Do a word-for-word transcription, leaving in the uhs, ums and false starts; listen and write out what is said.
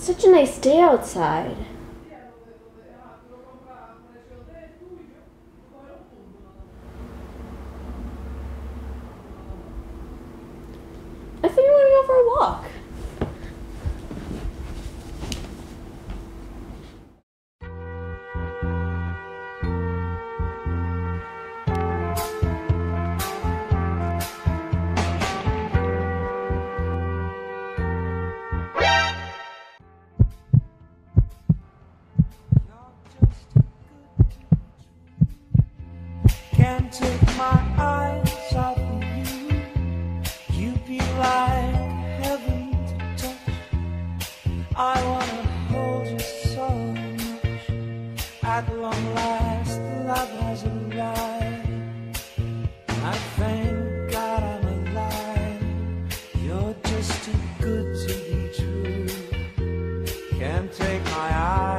It's such a nice day outside. I think you want to go for a walk. Can't take my eyes off of you. You be like heaven to touch. I wanna hold you so much. At long last, love has arrived. I thank God I'm alive. You're just too good to be true. Can't take my eyes